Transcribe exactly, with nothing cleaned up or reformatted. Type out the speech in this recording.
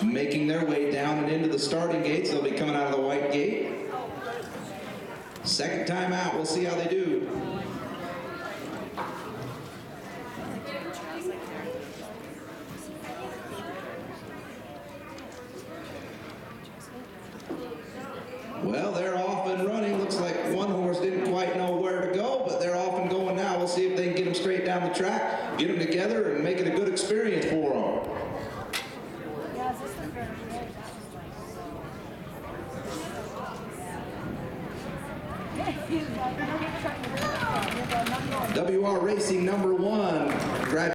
making their way down and into the starting gates. They'll be coming out of the white gate. Second time out, we'll see how they do. Well, they're off and running. Looks like one horse didn't quite know where to go, but they're off and going now. We'll see if they can get them straight down the track, get them together, and make it a good experience for them. W R Racing number one.